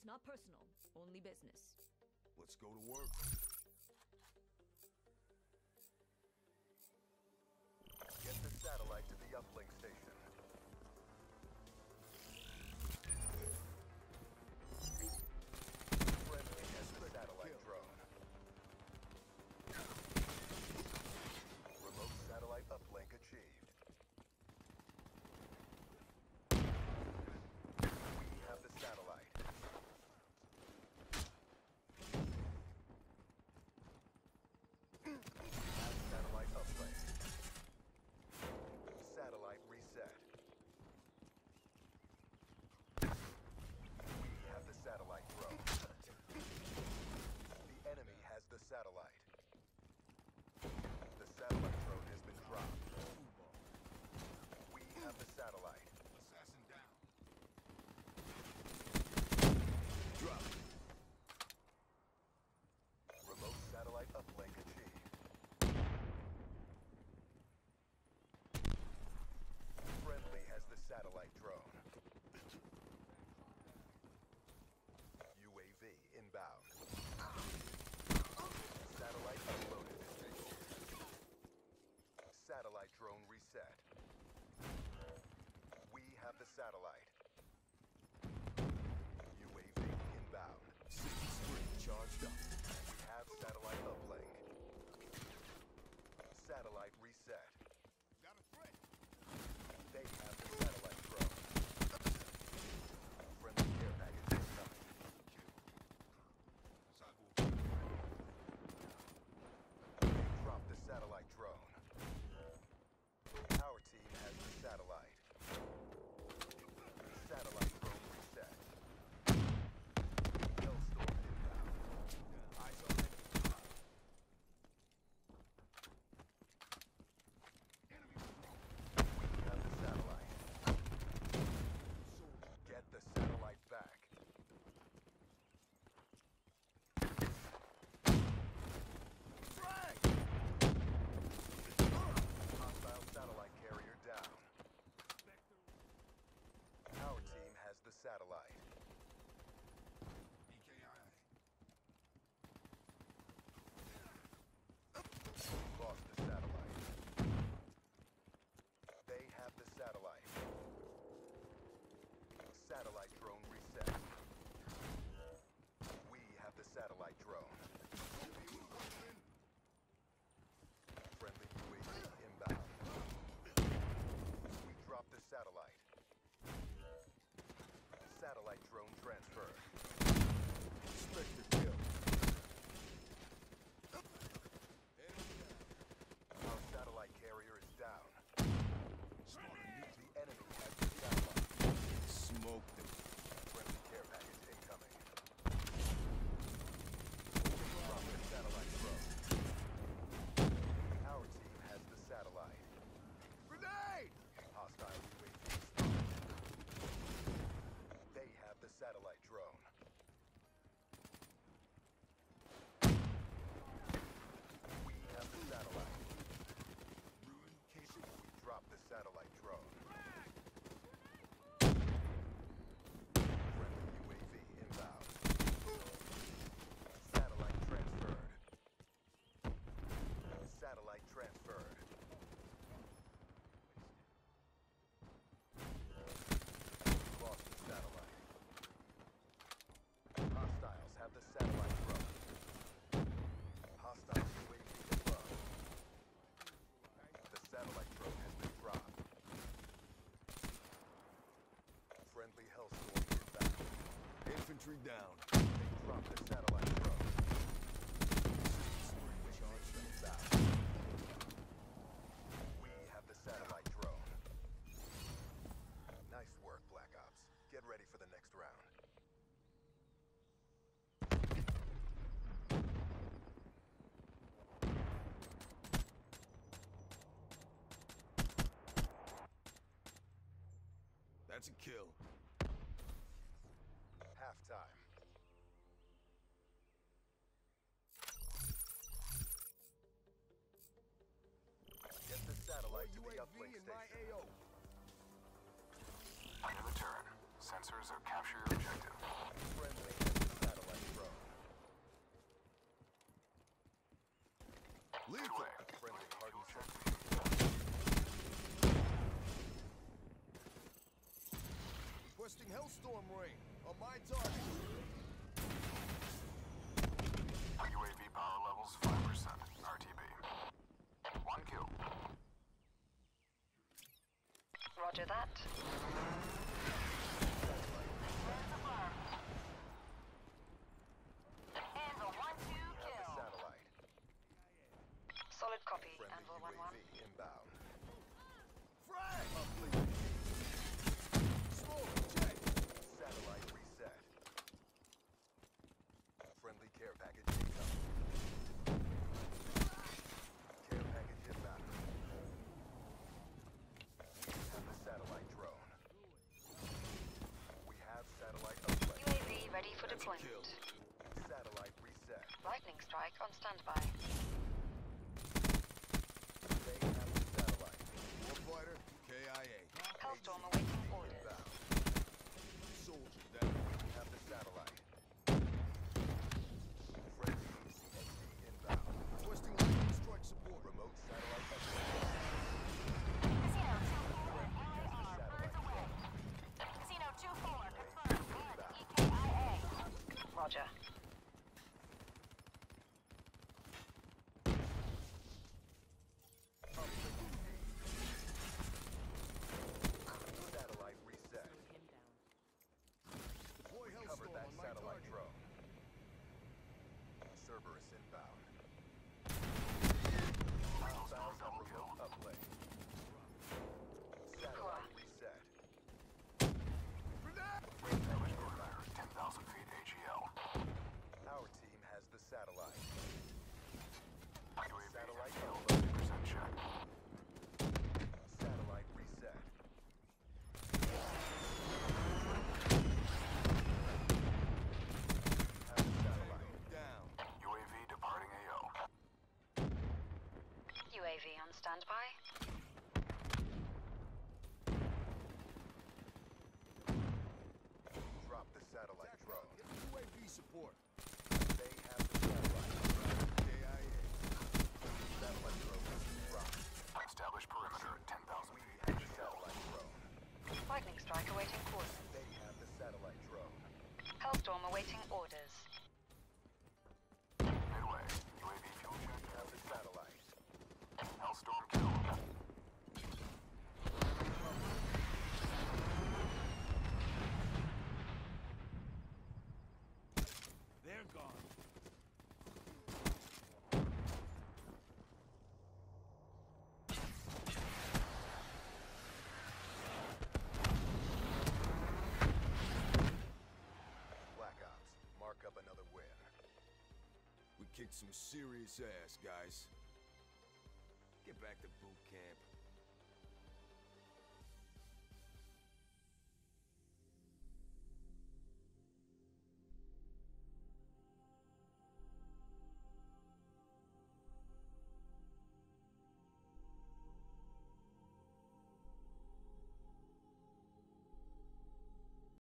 not personal, only business. Let's go to work. Get the satellite to the uplink station. Friendly has the satellite drone. Remote satellite uplink achieved. We have the satellite. Satellite uplink. Satellite reset. We have the satellite drone. The enemy has the satellite. The satellite drone has been dropped. We have the satellite. Assassin down. Drop. Remote satellite uplink achieved. Friendly has the satellite drone. UAV inbound. Satellite uploaded. Satellite drone reset. We have the satellite. UAV inbound. 63 charged up. We have satellite uplink. Satellite reset. Got a threat. They have the satellite drone. Friendly care package incoming. They dropped the satellite drone. Our team has the satellite. Satellite drone reset. Hellstorm inbound. Eyes on enemy. We have the satellite. Get the satellite back. Hostile satellite carrier down. Our team has the satellite. EKI. Lost the satellite. They have the satellite. Satellite drone reset. We have the satellite drone. Friendly UAV inbound. We dropped the satellite. Satellite drone transferred. Spectre kill. Our satellite carrier is down. Smarter The enemy has the satellite. Smoked them. Friendly care package incoming. Drop the satellite drone. Our team has the satellite. Grenade! Hostile UAV spotted. They have the satellite drone. We have the satellite. Ruin Casey. We dropped the satellite drone. Friendly UAV inbound. Satellite transferred. Satellite transferred. Lost the satellite. Hostiles have the satellite drone. Hostile UAV above. The satellite drone has been dropped. Friendly Hellstorm inbound. Infantry down. They dropped the satellite drone. Charged inbound. We have the satellite drone. Nice work, Black Ops. Get ready for the next round. That's a kill. Halftime. Get the satellite to the uplink station. AO. In return, sensors or capture your objective. Friendly has the satellite drone. Lethal. Friendly hardened sensor. Requesting Hellstorm rain on my target. UAV power levels 5%. RTB. 1 kill. Roger that. Anvil 1-2 The kill. satellite. Solid copy. Friendly Anvil 1-1. UAV inbound. Frag! Smoke, check. Satellite reset. Friendly care package incoming. Care package inbound. We have the satellite drone. We have satellite upgrade. UAV ready for That's a deployment. kill. Satellite reset. Lightning strike on standby. They have the satellite. Warfighter, KIA. Hellstorm awaiting orders. Inbound. Soldier down. We have the satellite. Friendly CXD inbound. Requesting lightning strike support. Remote satellite upgrade. Casino 2-4, Casino 2-4, confirmed. Good. EKIA. Roger. Satellite reset. Deploy Cover Hellstorm that on my satellite target. drone. Cerberus inbound. Hellstorm double kill. Uplink. Satellite reset. Grenade! Established perimeter. 10,000 feet AGL. Our team has the satellite. UAV Satellite AGL upload. 50% check. Satellite reset. Have the satellite. Down. UAV departing AO. UAV on standby. Drop the satellite drone. Get UAV support. They have the satellite. KIA. Satellite drone has been dropped. Established perimeter at 10,000 We feet have the AGL. satellite drone. Lightning strike awaiting coordinates. They have the satellite drone. Hellstorm awaiting orders. Midway. UAV fuel check. Have the satellite. Hellstorm kill. They're gone. Black Ops. Mark up another win. We kicked some serious ass, guys. Get back to boot camp.